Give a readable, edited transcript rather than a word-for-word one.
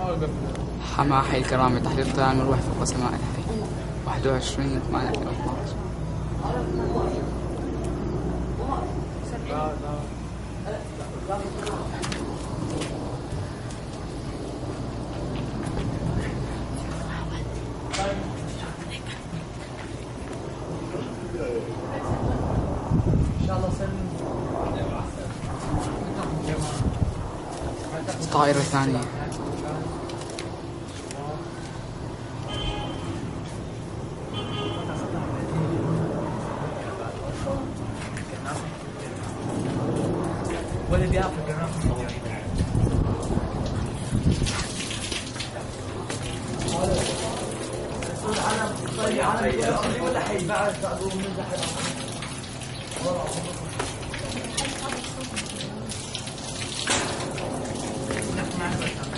حماة حي الكرامة تحليل طيران مروح فوق سماء الحي 21/8/2012. طائرة ثانية. ولا بيعرف ولا حيبعد بعضهم من ذحب